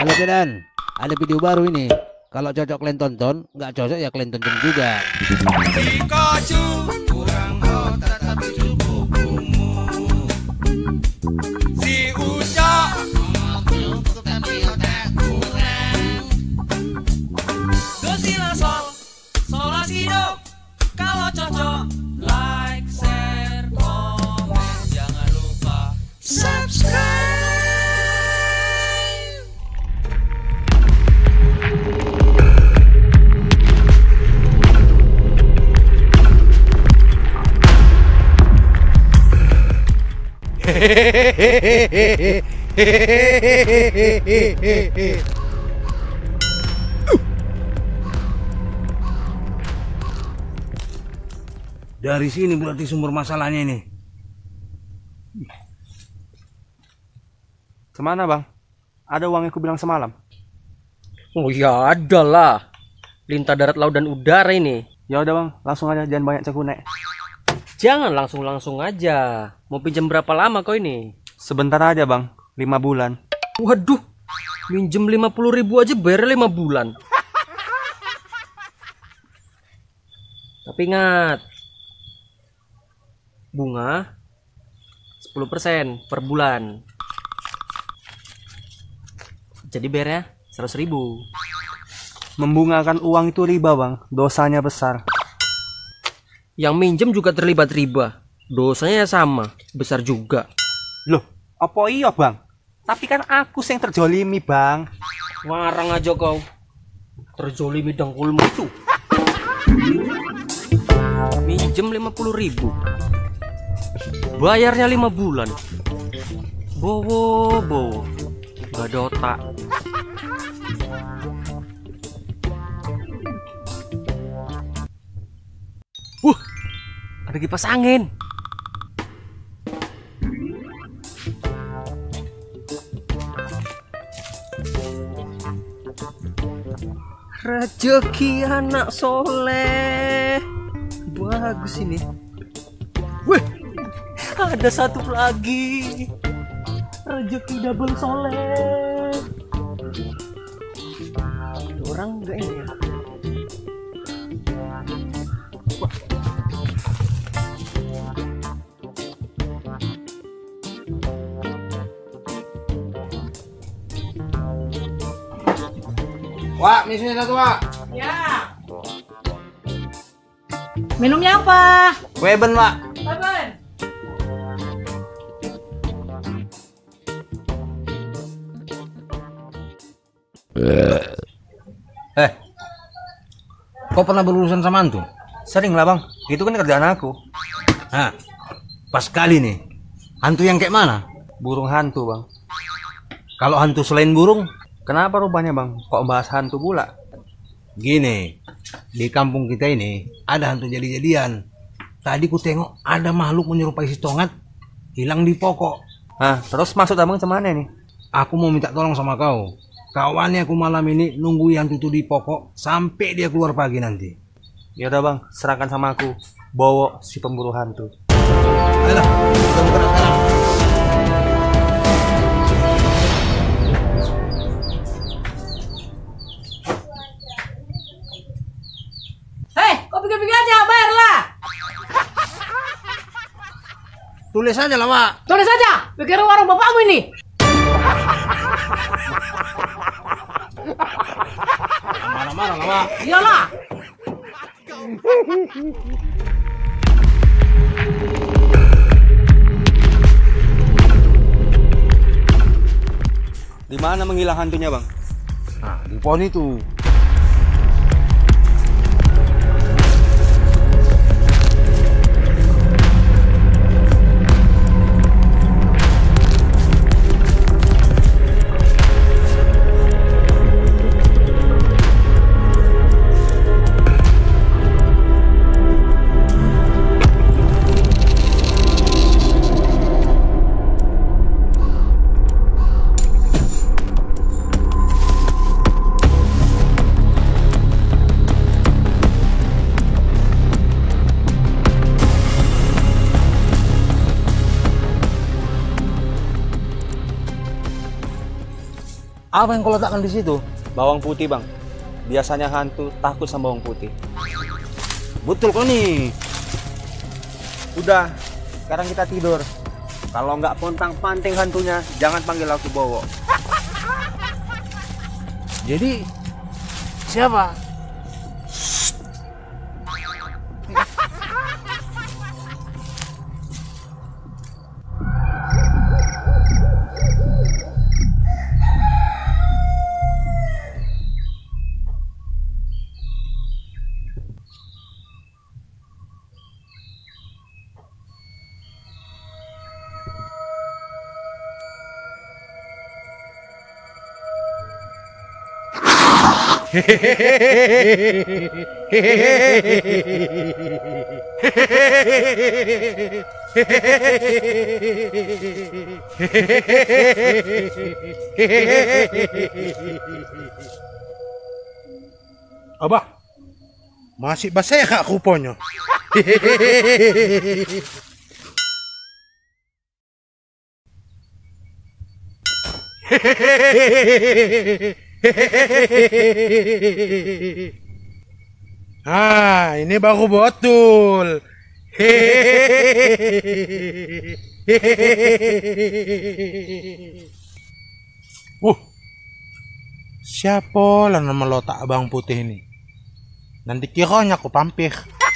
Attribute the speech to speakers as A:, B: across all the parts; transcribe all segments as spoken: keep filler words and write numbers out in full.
A: Halo Kedan, ada video baru ini. Kalau cocok kalian tonton, nggak cocok ya kalian tonton juga.
B: Pikachu kurang otak tapi cukup umur. Si Ucok cukup tapi otak kurang. Dosila sol, solasido. Kalau cocok, like, share, komen. Jangan lupa subscribe.
C: Dari sini berarti sumber masalahnya ini.
D: Kemana bang? Ada uang yang aku bilang semalam.
E: Oh ya ada lah. Lintah darat, laut dan udara ini.
D: Ya udah bang, langsung aja, jangan banyak cekunek.
E: Jangan langsung-langsung aja. Mau pinjam berapa lama kau ini?
D: Sebentar aja bang, lima bulan.
E: Waduh, minjem lima puluh ribu aja bayar lima bulan. Tapi ingat, bunga sepuluh persen per bulan. Jadi bayarnya seratus ribu.
D: Membungakan uang itu riba bang, dosanya besar.
E: Yang minjem juga terlibat riba. Dosanya sama, besar juga.
D: Loh, apa iya bang? Tapi kan aku yang terjolimi bang.
E: Ngarang aja kau. Terjolimi dangkulmu itu. Minjem lima puluh ribu, bayarnya lima bulan. Bowo, bowo, gak ada otak. Uh, ada kipas angin. Rezeki anak soleh. Bagus ini. Wih, ada satu lagi. Rezeki double soleh. Ada orang enggak ini ya? Wah.
C: Wak, misinya satu wak.
F: Ya. Minumnya apa?
C: Weben wak.
F: Sabar.
C: Eh, kau pernah berurusan sama hantu?
D: Sering lah bang, itu kan kerjaan aku.
C: Hah, pas kali nih. Hantu yang kayak mana?
D: Burung hantu bang.
C: Kalau hantu selain burung?
D: Kenapa rupanya bang, kok bahas hantu pula?
C: Gini, di kampung kita ini ada hantu jadi-jadian. Tadi ku tengok ada makhluk menyerupai si Tongat hilang di pokok.
D: Nah, terus maksud abang kemana nih?
C: Aku mau minta tolong sama kau. Kawannya aku malam ini nunggu hantu itu di pokok sampai dia keluar pagi nanti.
D: Ya udah bang, serahkan sama aku. Bawa si pemburu hantu.
C: Ayolah, kita bergerak sekarang.
F: Hei, kau pikir-pikir aja, bayarlah.
C: Tulis aja lah, Wak.
F: Tulis saja. Pikir warung bapakmu ini.
C: Marah-marah lah, Wak.
F: Iyalah.
D: Di mana menghilang hantunya bang?
C: Nah, di pohon itu. Apa yang kau letakkan di situ?
D: Bawang putih, Bang. Biasanya hantu takut sama bawang putih.
C: Betul kau nih.
D: Udah, sekarang kita tidur. Kalau nggak pontang-panting hantunya, jangan panggil aku Bowo.
C: Jadi siapa?
G: Abah, masih basah ya kak kuponnya? Ah, ini baru betul. Uh, siapa lah nama lotak abang putih ini? Nanti kiranya aku pampir.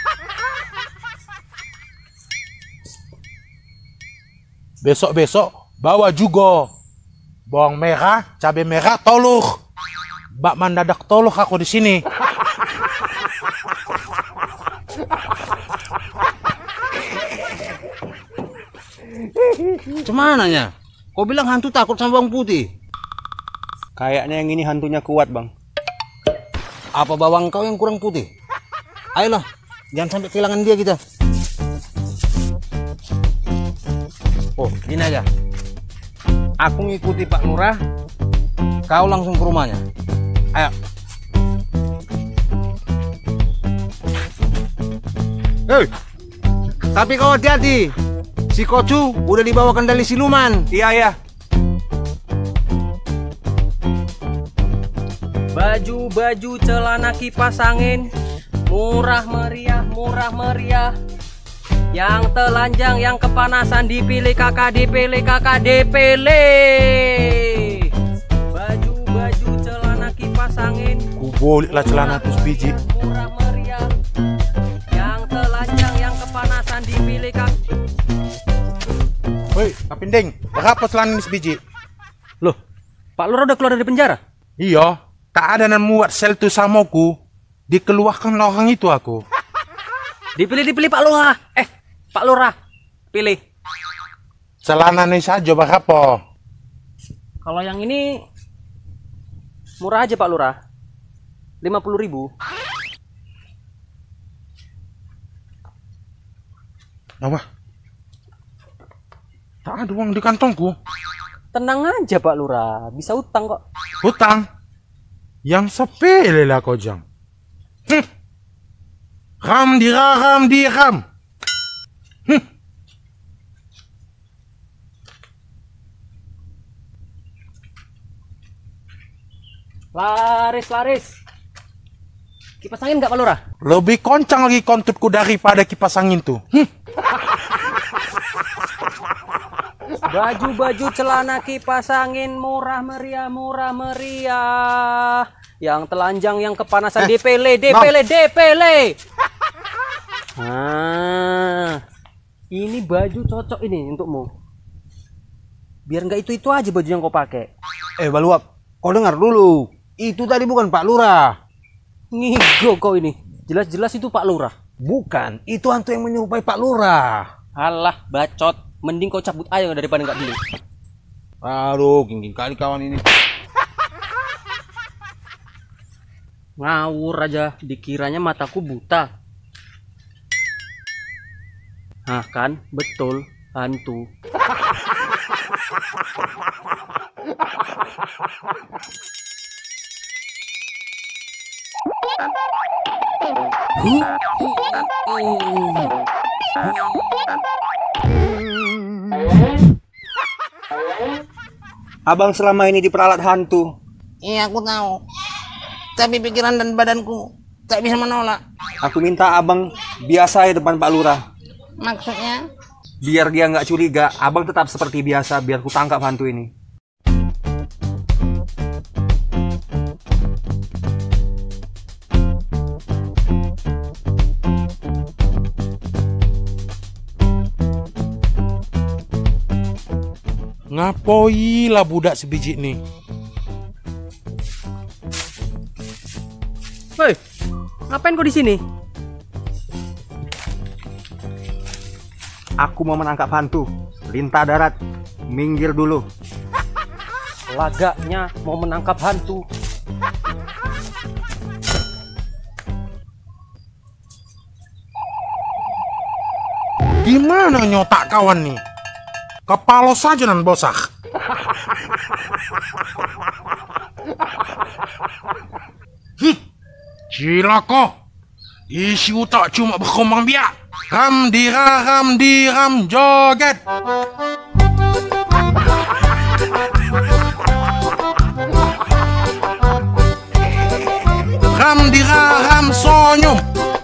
G: Besok-besok bawa juga bawang merah, cabai merah, toluk. Bak mendadak toluk aku di sini.
C: Cuman ya? Kau bilang hantu takut sama bawang putih.
D: Kayaknya yang ini hantunya kuat, Bang.
C: Apa bawang kau yang kurang putih? Ayolah, jangan sampai kehilangan dia kita. Oh, ini aja. Aku ngikuti Pak Lurah, kau langsung ke rumahnya. Ayo. Hei, tapi kau hati-hati. Si Kocu udah dibawa kendali siluman.
D: Iya, iya.
E: Baju-baju celana kipas angin, murah meriah, murah meriah. Yang telanjang, yang kepanasan dipilih kakak, dipilih kakak, dipilih. Baju-baju celana kipas angin,
G: Ku boleh lah celana tuh biji.
E: murah meriah. Yang telanjang, yang kepanasan dipilih kakak.
G: Woi, kapindeng, berapa celana ini sebiji?
E: Loh, Pak Lurah udah keluar dari penjara?
G: Iya, tak ada yang muat sel tu samaku. Dikeluarkan orang itu aku.
E: Dipilih, dipilih Pak Lurah. Eh, Pak Lurah, pilih.
G: Celana ini saja berapa?
E: Kalau yang ini murah aja Pak Lurah, lima puluh ribu.
G: Apa? Tak ada uang di kantongku.
E: Tenang aja Pak Lurah, bisa utang kok.
G: Hutang? Yang sepele lah kau jang. Hm. Ram dira ram diram. Hm.
E: Laris, laris. Kipas angin nggak Pak Lurah?
G: Lebih koncang lagi kontutku daripada kipas angin tuh. Hm.
E: Baju-baju celana kipas angin murah meriah, murah meriah. Yang telanjang, yang kepanasan
G: Eh,
E: dipilih, dipilih, dipilih. Nah, ini baju cocok ini untukmu. Biar nggak itu-itu aja baju yang kau pakai.
C: Eh, Baluap, kau dengar dulu. Itu tadi bukan Pak Lurah.
E: Ngigo kau ini. Jelas-jelas itu Pak Lurah.
C: Bukan, itu hantu yang menyerupai Pak Lurah.
E: Alah, bacot. Mending kau cabut aja daripada nggak beli.
C: Aduh, gini kali kawan ini.
E: Ngawur aja, dikiranya mataku buta. Nah kan, betul, hantu.
D: Abang selama ini diperalat hantu.
C: Iya, aku tahu. Tapi pikiran dan badanku tak bisa menolak.
D: Aku minta abang biasa ya depan Pak Lurah.
C: Maksudnya?
D: Biar dia nggak curiga, abang tetap seperti biasa biar ku tangkap hantu ini.
G: Ngapoi lah budak sebiji nih.
E: Woi, ngapain kau di sini?
D: Aku mau menangkap hantu. Lintah darat, minggir dulu.
E: Lagaknya mau menangkap hantu.
G: Gimana nyotak kawan nih? Kepala saja nan bosak. Hih, cilaka. Isi otak cuma berkembang biak. Ram dira ram diram joget. Ram dira ram sonyum.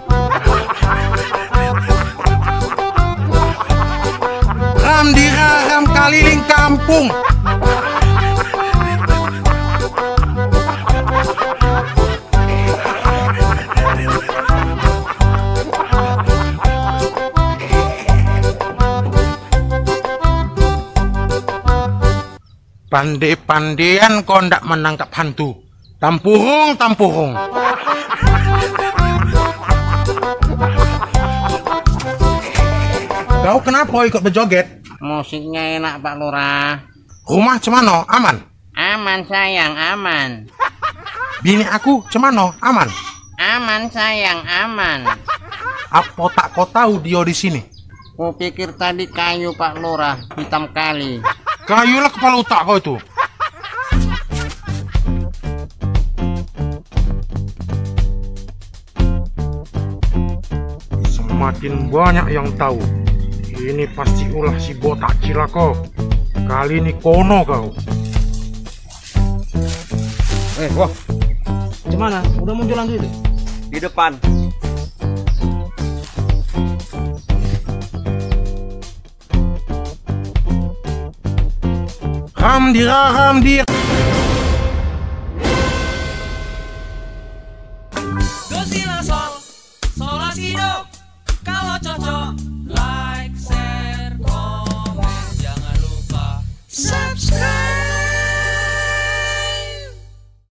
G: Ram dira ram keliling kampung. Pandai-pandaian kau ndak menangkap hantu. Tampurung, tampurung. Kau kenapa ikut berjoget?
C: Musiknya enak, Pak Lurah.
G: Rumah cemano, aman?
C: Aman sayang, aman.
G: Bini aku cemano, aman?
C: Aman sayang, aman.
G: Apa tak kau tahu dia di sini?
C: Kupikir tadi kayu, Pak Lurah, hitam kali.
G: Kayulah kepala otak kau itu. Semakin banyak yang tahu. Ini pasti ulah si botak cilaka. Kali ini kono kau.
C: Eh, wah. Gimana? Udah muncul hantu itu?
D: Di depan.
G: Ram dira ram dir.